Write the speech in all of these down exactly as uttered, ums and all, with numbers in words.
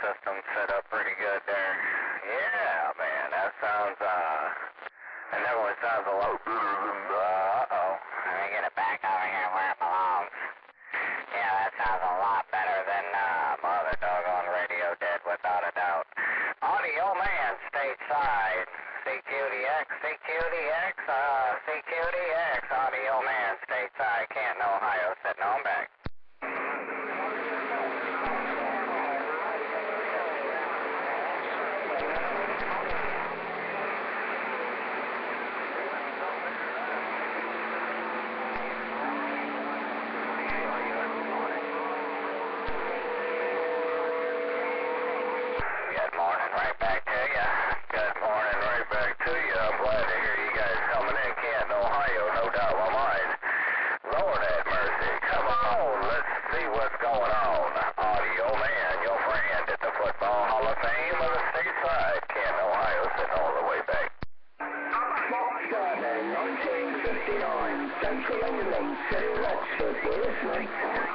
system set up pretty good there. Yeah, man, that sounds, uh, that definitely sounds a lot better than, uh, uh-oh. Let me get it back over here where it belongs. Yeah, that sounds a lot better than, uh, Mother Doggone Radio did, without a doubt. Audio Man, stateside. C Q D X, C Q D X, uh, C Q D X, Audio Man, stateside, Canton, Ohio, sitting on back. Central England, City Rochford, we're listening.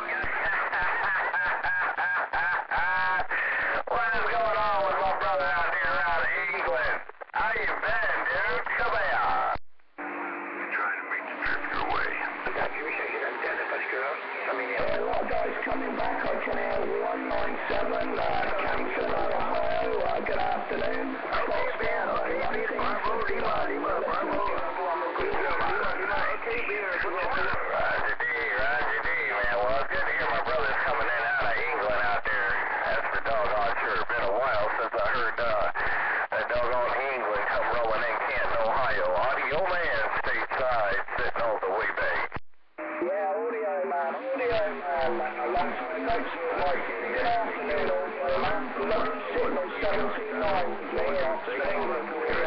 What is going on with my brother out here out of England? How you been, dude? Come here. Trying to make the trip your way. Thank you, we take it out there, let's go. I mean, yeah, a lot of guys coming back. I can hear one nine seven, uh, Canton, Ohio. Uh, good afternoon. Okay, man. Bravo, Lima, Lima, Bravo. Roger D, Roger D, man. Well, it's good to hear my brothers coming in out of England out there. That's for doggone sure. It's been a while since I heard uh, that doggone England come rolling in Canton, Ohio. Audio Man, stateside, sitting all the way back. Yeah, Audio Man, Audio Man. Long time no talk. Good afternoon, Audio Man. London Signal seventy-nine. Yeah, Oxford, England.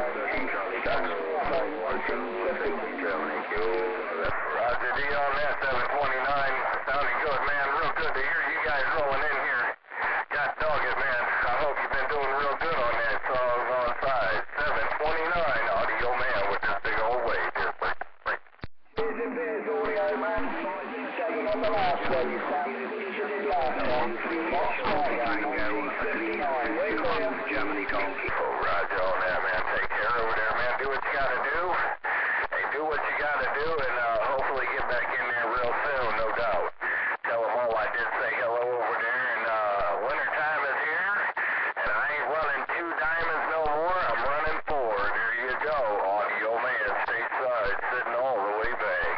Roger D on that, seven twenty-nine. Sounding good, man. Real good to hear you guys rolling in here. God dog it, man. I hope you've been doing real good on that. So I was on side. seven twenty-nine, Audio Man with this big old wave. Here, break, break. Here's it, here's Audio Man. Seven on the last one. You sounded as you did last time. Foxtrot, nineteen fifty-nine. We're clear. Germany call. Oh, Roger on that, man. Take care over there, man. Do what you gotta do. Hey, do what you gotta do, and uh, hopefully get back in there real soon, no doubt. Tell them all I did say hello over there, and uh, winter time is here, and I ain't running two diamonds no more. I'm running four. There you go. Audio Man, stateside, sitting all the way back.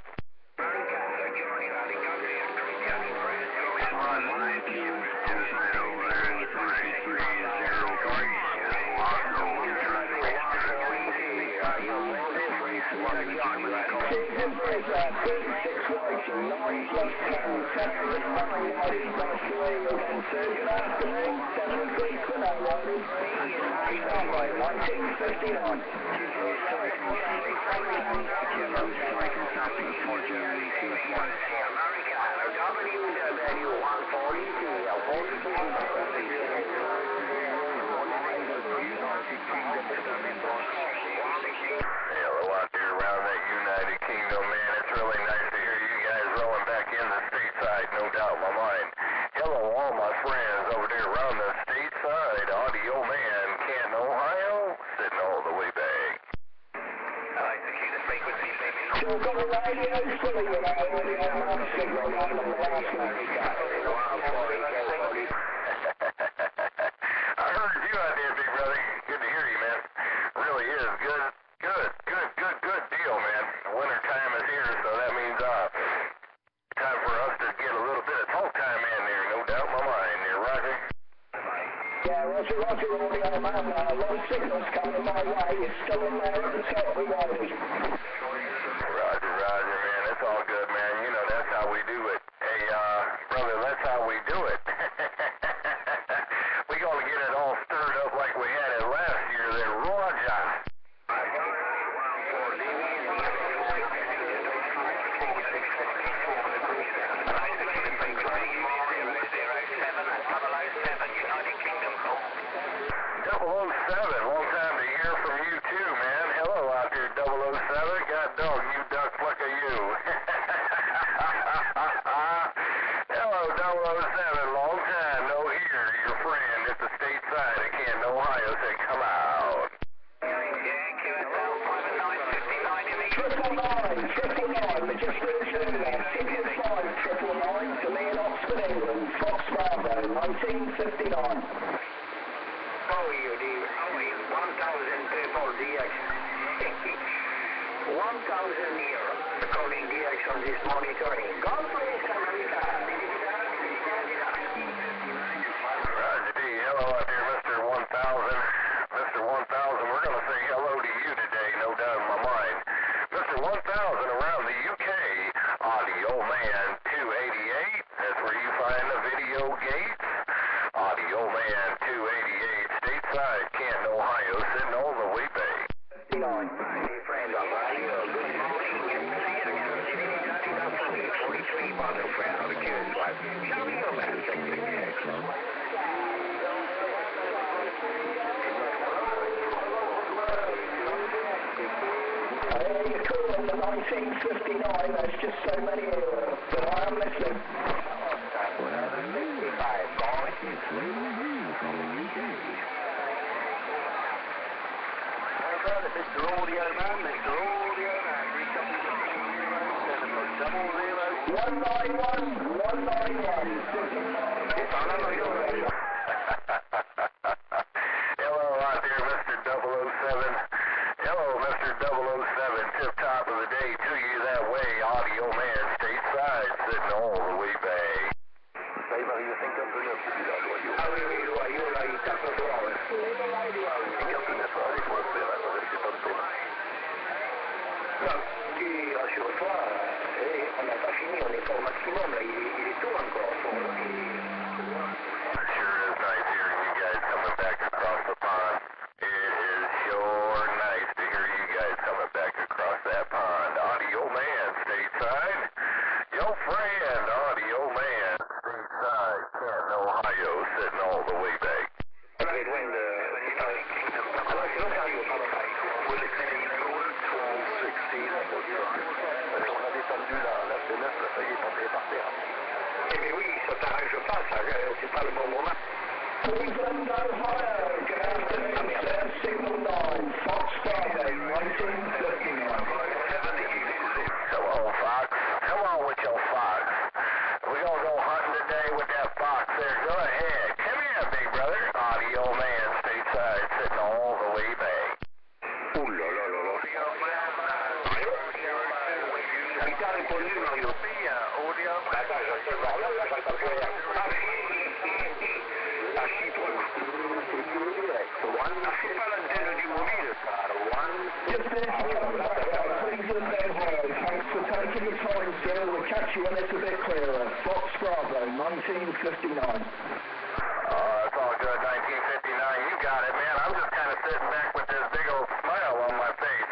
Season breaker, thirty-six waiting, nine plus ten, seven with nine, riding by three, again two, good afternoon, seven three, good night, riding. Standby, nineteen fifty-nine. Hello out there around that United Kingdom, man. It's really nice to hear you guys rolling back in the stateside, no doubt in my mind. Hello, all my friends over there around the stateside. Audio Man, Canton, Ohio, sitting all the way back. I like to keep the frequency, baby. Still got a radio fully with our Audio Man signal line on the last one. I heard you out there, big brother. Good to hear you, man. Really is good. Good, good, good, good deal, man. Winter time is here, so that means uh, time for us to get a little bit of talk time in there, no doubt in my mind there, Roger. Yeah, Roger, Roger, Audio Man. Uh, low signals coming my way. It's still in there at the top of the riding. Roger, Roger, man. It's all good, man. You know, that's how we do it. Hey, uh, brother, that's how we do it. We gonna get it all stirred up like we had it last year there, Roger. double oh seven, long time to hear from you too, man. Hello out there, double oh seven. God dog, you duck, fuck of you. Hello, double oh seven, long time no hear. Your friend at the state Ohio said, come out. Triple nine, triple nine, we're just finishing there. Triple five, triple nine, to me in Oxford, England. Fox Bravo, nineteen fifty-nine. How are you, dear? How are you? one thousand triple D X. one thousand euro. Calling D X on this monitoring. God bless America. Roger D, hello out there, Mister one thousand. Mister one thousand, we're going to say hello to you today, no doubt in my mind. Mister one thousand around the U K, Audio Man two eighty-eight, that's where you find the video gates. Audio Man two eighty-eight, stateside, Canton, Ohio, sitting all the way back. fifty-nine. Hey, friend of radio, good morning. forty-three bottle friend of the kids, what? Show me your man, take the Hey, you're cool on the nineteen fifty-nine, there's just so many here, but I am listening. Mister Audio Man, Mister Audio Man, double zero. one nine one, one nine one. Hello out there, Mister double oh seven. Hello, Mister double oh seven. Tip top of the day to you that way. Audio Man stateside, sitting all the way back. Ah oui, oui, je vois, là, il tape un peu. Non, dis, rassure-toi, eh, on n'a pas fini, on n'est pas au maximum, là, il est, il est tôt encore. Bon, Sure is nice hearing you guys coming back across the pond. It is sure nice to hear you guys coming back across that pond. Audio Man stateside. Your friend, Audio Man stateside, Canton, Ohio, sitting all the way back. Eh bien oui, ça t'arrange pas, ça, c'est pas le bon moment. Cleveland, Ohio, good afternoon, sir. Signal nine, Fox Bravo, nineteen fifty-nine. Hello, Fox. Come on with your fox. We're going to go hunting today with that fox there. Go ahead. Come here, big brother. Audio Man stateside, sitting all the way back. Ouh là là là là. Il t'a répondu, Mario. Attends, je sais pas, là, là, j'entends plus rien. Ah, si, toi. Ah, c'est pas l'antenne du mobile, ça. Just finished coming back out, Cleveland, Ohio. Thanks for taking the time, sir. We'll catch you when it's a bit clearer. Fox Bravo, nineteen fifty-nine. Oh, that's all good. nineteen fifty-nine. You got it, man. I'm just kind of sitting back with this big old smile on my face.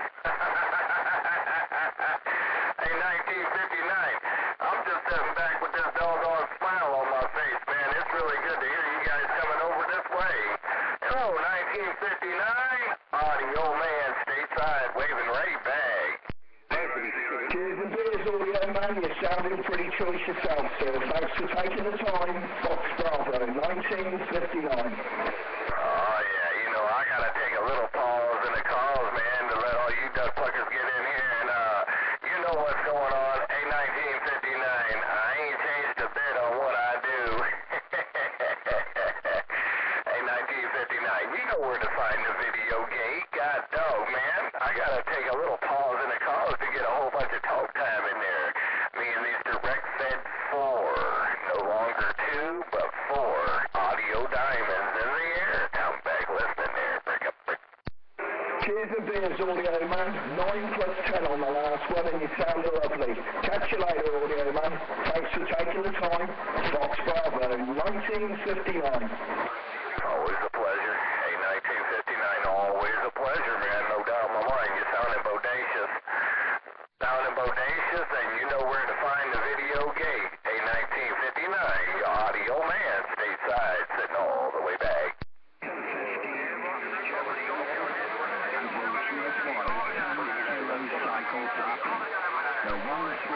Hey, nineteen fifty-nine. I'm just sitting back with this doggone smile on my face, man. It's really good to hear you guys coming over this way. Hello, nineteen fifty-nine. Audio Man stateside, waving right back. Cheers and beers, Audio Man. You're sounding pretty choice yourself, sir. Thanks for taking the time. Fox Bravo, nineteen fifty-nine. Oh, yeah, you know, I gotta take a little pause in the calls, man, to let all you duck fuckers get in here, and, uh, you know what's going on. Hey, nineteen fifty-nine, I ain't changed a bit on what I do. Hey, nineteen fifty-nine, you know where to find the video gate. God dog, man. I gotta take a little pause in the calls to get a whole bunch of talk time in there. Me and these direct fed four. No longer two, but four. Audio diamonds in the air. Come back listening there. Break up, break. Cheers and beers, Audio Man. nine plus ten on the last one, and you sound lovely. Catch you later, Audio Man. Thanks for taking the time. Fox Bravo, nineteen fifty-nine. Always a pleasure. Hey, nineteen fifty-nine, always a pleasure, man. No doubt in my mind. You're sounding bodacious. Sounding bodacious, and you know where to find the video gate. Hey, nineteen fifty-nine, your Audio Man stateside, sitting all the way back.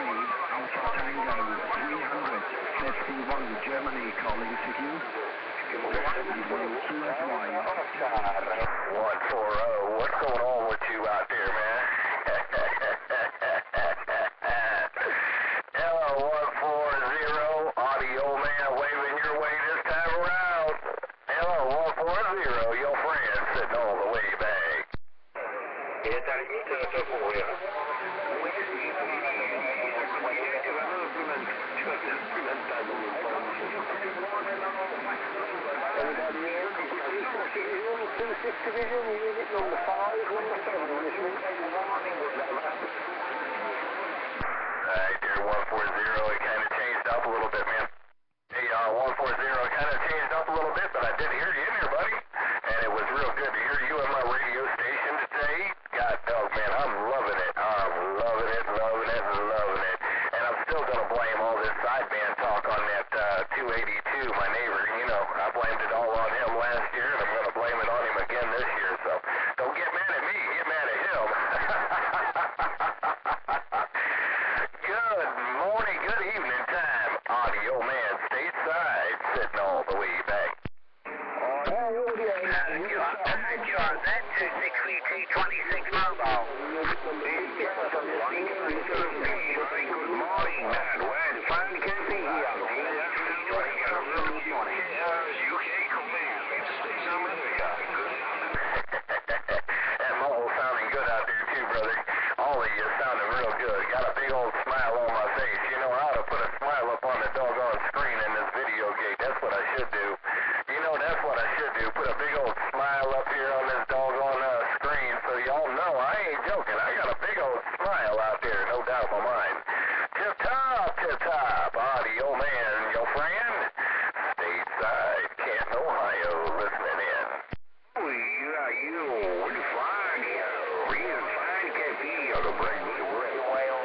Germany calling to you. one forty, what's going on with you out there, man? Hello, one forty, audio man waving your way this time around. Hello, one forty, your friend sitting all the way back. sixth Division, unit number five, number seven on this route. Alright, dear one forty, it kind of changed up a little bit, man. Hey, uh, one forty, kind of changed up a little bit, but I did hear you in here, buddy. And it was real good to hear you on my radio station today. God dog, man, I'm loving it. I'm loving it, loving it, loving it. And I'm still going to blame all this sideband talk on that uh, two eighty-two, my neighbor. You know, I blamed it all on him last year, and I'm going to blame it on him again this year. So don't get mad at me, get mad at him. Good morning, good evening time. Audio man stateside, sitting all the way back. You are that two six V T twenty-six mobile. Good morning, man. Well, fine to see you. U K command. States of America. That mobile sounding good out there too, brother. All of you sounding real good. Got a big old smile on my face. You know, I ought to put a smile up on the doggone screen in this video gate. That's what I should do. You know, that's what I should do. Put a big old smile up here on this doggone uh, screen so y'all know I ain't joking. I got a big old smile out there, no doubt in my mind. Tip top, tip top, audio man, your friend, stateside, Canton, Ohio, listening in. Oh, yeah, you. Fine, yeah. Real fine can be on the brain. Well,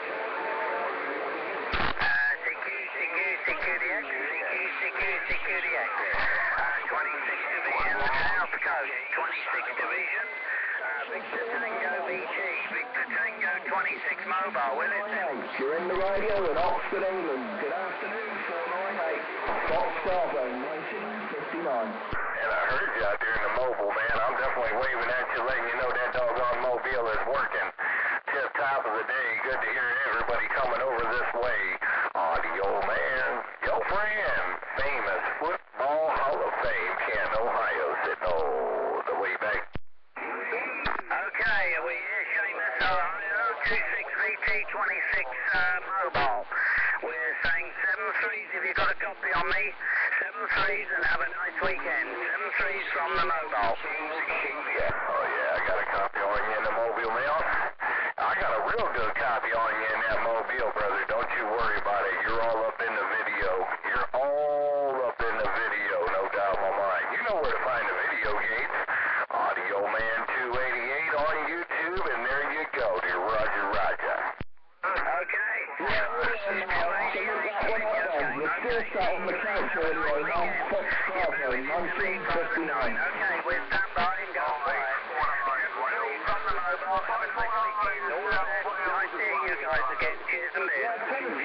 security access, security access. twenty-sixth Division, South Coast, twenty-sixth Division, uh, Victor Tango V G, Victor Tango twenty-six mobile, will it? You're in the radio in Oxford, England. Good afternoon, four nine eight. Fox Bravo, nineteen fifty-nine. And I heard you out there in the mobile, man. I'm definitely waving at you, letting you know that doggone mobile is working. Tip top of the day. Good to hear everybody coming over this way. Audio man, your friend, famous Football Hall of Fame, Canton, Ohio, sitting all the way back. Okay, we issuing this Ohio two six V T twenty-six uh, mobile. We're saying seven threes if you've got a copy on me. Seven threes and have a nice weekend. Seven threes from the mobile. Oh yeah, I got a copy on you in the mobile mail. I got a real good copy on you in that mobile, brother. Don't you worry about it. You're all up in the video. You're all up in the video, no doubt in my mind. You know where to find the video gates. Audio Man two eighty-eight on YouTube, and there you go, dear Roger Roger. Okay. Yeah, we're still sat on the couch radio on Fox Bravo, nineteen fifty-nine. Okay, we're stand by and go away. From the mobile, have a nice weekend. All of that. Nice seeing you guys again. Cheers and beers.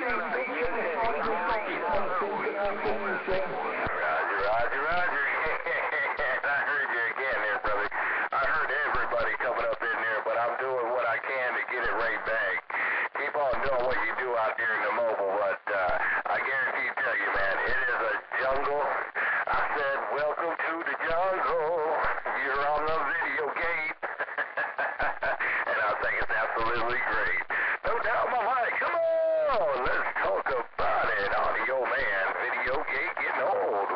Roger, Roger, Roger. I heard you again there, brother. I heard everybody coming up in there, but I'm doing what I can to get it right back. Keep on doing what you do out there in the mobile, but uh, I guarantee tell you, man, it is a jungle. I said, welcome to the jungle. You're on the video gate. And I think it's absolutely great. No doubt in my mind. Come on, let's talk about it. Audio man, video gate getting old.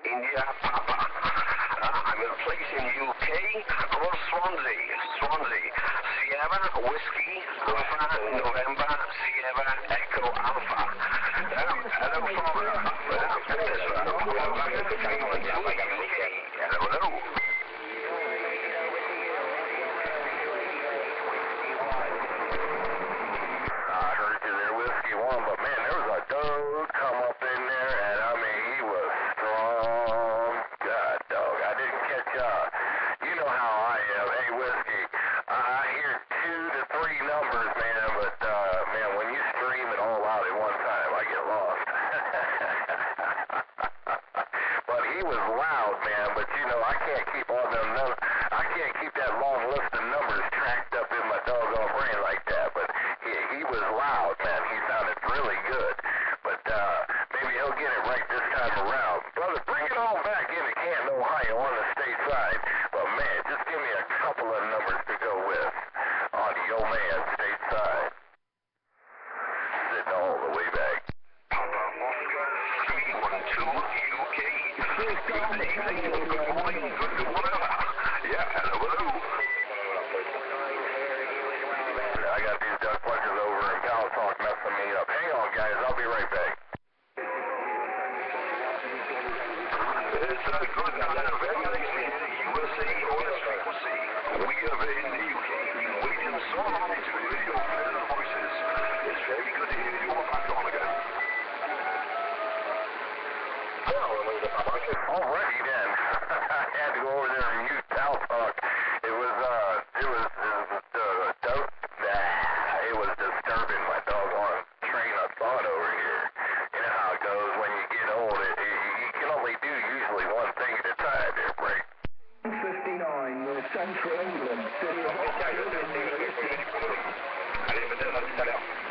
India, Papa. Uh, I'm in a place in U K called Swansea. Swansea. Sierra, Whiskey, Alpha, November, Sierra, Echo, Alpha. Uh, hello, Florida. Uh, Penis, uh, welcome back to the Tango and U K. Hello, hello. I heard you there, Whiskey One, but man, there was a dude come up in there, and I mean, he was strong. God, dog, I didn't catch, uh, you know how I am. Hey, Whiskey, I, I hear two to three numbers, man, but, uh, man, when you scream it all out at one time, I get lost. But he was loud, man, but, you know, I can't keep all them numbers, I can't keep that long list of numbers tracked up in my doggone brain like that, but he, he was loud, man. He sounded really good, but uh, maybe he'll get it right this time around. Brother, bring it on back into Canton, Ohio on the state side, but man, just give me a couple of numbers to go with on the old man state side. Sitting all the way back. Papa Oscar three one two U K. Good evening, good morning, good whatever. Yeah, hello, hello. I got these duck punches over in Pal Talk messing me up. Hang on, guys. I'll be right back. It's uh, good now. Very nice to hear U S A on this frequency. We are in the U K. Waiting so long to hear your pleasant voices. It's very good to hear you all back on again. Alrighty then. I had to go over there and mute Pal Talk. It was, uh, it was, it was, uh, dope. Nah, it was disturbing my doggone train of thought over here. You know how it goes when you get old. It, it, you can only do usually one thing at a time there, break. fifty-nine, North Central England, City of Okay,